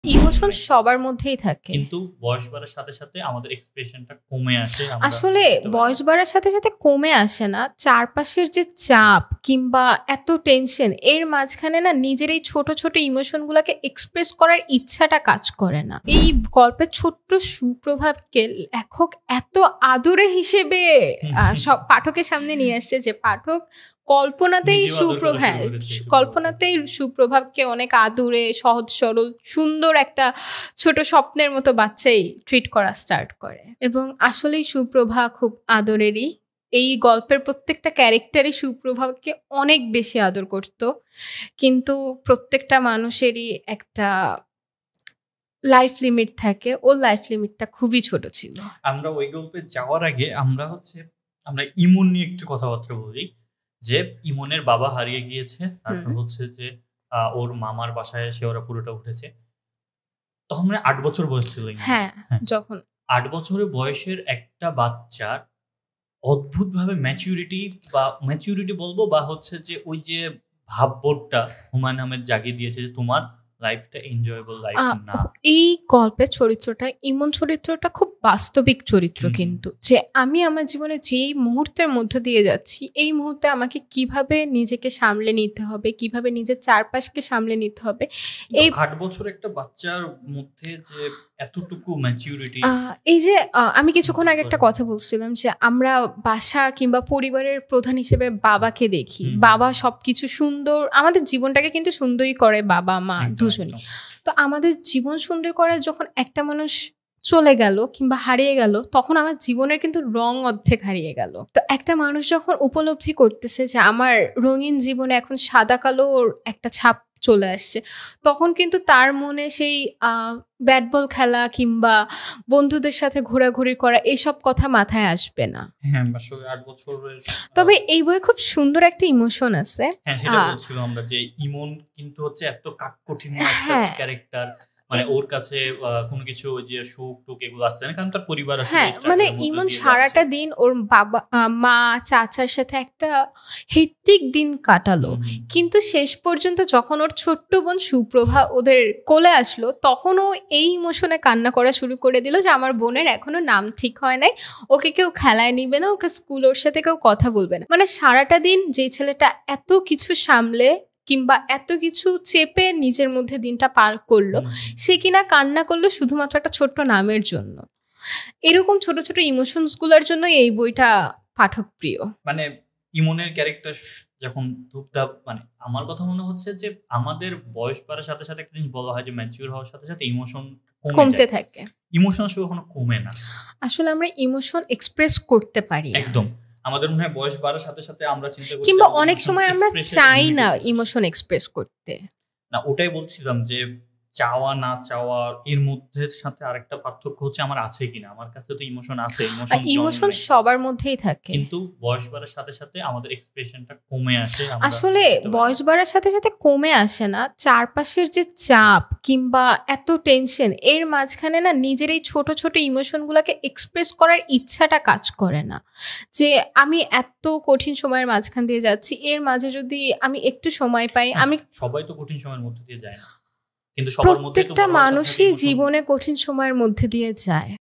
Emotion সবার মধ্যেই থাকে। কিন্তু বয়স বাড়ার সাথে সাথে আমাদের এক্সপ্রেশনটা কমে আসে। আসলে বয়স বাড়ার সাথে সাথে কমে আসে না, চারপাশের যে চাপ কিংবা এত টেনশন এর মাঝখানে না নিজের এই ছোট ছোট ইমোশনগুলোকে এক্সপ্রেস করার ইচ্ছাটা কাজ করে না। এই গল্পের ছোট্ট সুপ্রভাবকে লেখক এত আদরে হিসেবে সব পাঠকের সামনে নিয়ে আসছে যে পাঠক কল্পনাতেই সুপ্রভাবকে অনেক আদুরে, সহজ সরল, সুন্দর একটা ছোট স্বপ্নের মতো বাচ্চাই ট্রিট করা স্টার্ট করে। এবং আসলেই সুপ্রভা খুব আদরেরই। এই গল্পের প্রত্যেকটা ক্যারেক্টারই সুপ্রভাকে অনেক বেশি আদর করত, কিন্তু প্রত্যেকটা মানুষেরই একটা লাইফ লিমিট থাকে, ও লাইফ লিমিটটা খুবই ছোট ছিল। আমরা ওই গল্পে যাওয়ার আগে আমরা ইমন নিয়ে একটু কথাবার্তা বলি। যে ইমনের বাবা হারিয়ে গিয়েছে, তারপর হচ্ছে যে ওর মামার বাসায় এসে ওরা পুরোটা উঠেছে। তখন ৮ বছর বয়স ছিল। হ্যাঁ, যখন ৮ বছরের বয়সের একটা বাচ্চার অদ্ভুতভাবে ম্যাচুরিটি বলবো, বা হচ্ছে যে ওই যে ভাববোধটা হুমায়ুন আহমেদ জাগিয়ে দিয়েছে যে তোমার লাইফটা এনজয়েবল লাইফ না। এই গল্পের চরিত্রটা, ইমন চরিত্রটা খুব বাস্তবিক চরিত্র, কিন্তু যে আমি আমার জীবনে যেই মুহূর্তের মধ্য দিয়ে যাচ্ছি, এই মুহূর্তে আমাকে কিভাবে নিজেকে সামলে নিতে হবে, কিভাবে নিজের চারপাশকে সামলে নিতে হবে। এই ৮ বছর একটা বাচ্চার মধ্যে যে এতটুকু ম্যাচুরিটি, এই যে আমি কিছুক্ষণ আগে একটা কথা বলছিলাম যে আমরা বাসা কিংবা পরিবারের প্রধান হিসেবে বাবাকে দেখি। বাবা সবকিছু সুন্দর, আমাদের জীবনটাকে কিন্তু সুন্দরই করে বাবা মা দুজনই। তো আমাদের জীবন সুন্দর করার যখন একটা মানুষ চলে গেল কিংবা হারিয়ে গেল, তখন আমার জীবনের কিন্তু রং অর্ধেক হারিয়ে গেল। তো একটা মানুষ যখন উপলব্ধি করতেছে যে আমার রঙিন জীবনে এখন সাদা কালোর একটা ছাপ চলে আসছে, তখন কিন্তু তার মনে সেই ব্যাট বল খেলা কিংবা বন্ধুদের সাথে ঘোরাঘুরি করা এইসব কথা মাথায় আসবে না। হ্যাঁ, আসলে ৮ বছরের। তবে এই বইয়ে খুব সুন্দর একটা ইমোশন আছে। হ্যাঁ, সেটা বলছিলাম আমরা যে ইমন কিন্তু হচ্ছে এত কাককঠিন একটা ক্যারেক্টার, মানে ওর কাছে কোনো কিছু যে সুখ টুক এগুলো আসছে না, কারণ তার পরিবার আছে। হ্যাঁ, মানে ইমন সারাটা দিন ওর বাবা মা চাচার সাথে একটা হেক্টিক দিন কাটালো, কিন্তু শেষ পর্যন্ত যখন ওর ছোট্ট বোন সুপ্রভা ওদের কোলে আসলো, তখন ও এই ইমোশনে কান্না করা শুরু করে দিল যে আমার বোনের এখনো নাম ঠিক হয় নাই, ওকে কেউ খেলায় নিবে না, ওকে স্কুল ওর সাথে কেউ কথা বলবে না। মানে সারাটা দিন যে ছেলেটা এত কিছু সামলে কিংবা এত কিছু চেপে নিজের মধ্যে দিনটা পার করলো, সে কিনা কান্না করলো শুধুমাত্র একটা ছোট্ট নামের জন্য। এরকম ছোট ছোট ইমোশনস গুলোর জন্য এই বইটা পাঠক প্রিয়। মানে ইমনের ক্যারেক্টার যখন ধূপধাপ, মানে আমার কথা মনে হচ্ছে যে আমাদের বয়স বাড়ার সাথে সাথে একটা জিনিস বলা হয় যে ম্যাচিউর হওয়ার সাথে সাথে ইমোশন কমতে থাকে। ইমোশন আসলে কখনো কমে না। আসলে আমরা ইমোশন এক্সপ্রেস করতে পারি একদম। আমাদের মনে হয় বয়স বাড়ার সাথে সাথে আমরা চিন্তা করি, কিংবা অনেক সময় আমরা চাই না ইমোশন এক্সপ্রেস করতে। না, ওটাই বলছিলাম যে চাওয়া না চাওয়া এর মধ্যে সাথে আরেকটা পার্থক্য হচ্ছে আমার আছে কিনা। আমার কাছে তো ইমোশন আছে, ইমোশন সবার মধ্যেই থাকে, কিন্তু বয়স বাড়ার সাথে সাথে আমাদের এক্সপ্রেশনটা কমে আসে। আসলে বয়স বাড়ার সাথে সাথে কমে আসে না, চারপাশের যে চাপ কিংবা এত টেনশন এর মাঝখানে না নিজের এই ছোট ছোট ইমোশনগুলোকে এক্সপ্রেস করার ইচ্ছাটা কাজ করে না। যে আমি এত কঠিন সময়ের মাঝখান দিয়ে যাচ্ছি, এর মাঝে যদি আমি একটু সময় পাই, আমি সবাই তো কঠিন সময়ের মধ্যে দিয়ে যায় না, কিন্তু প্রত্যেকটা মানুষই জীবনে কঠিন সময়ের মধ্যে দিয়ে যায়।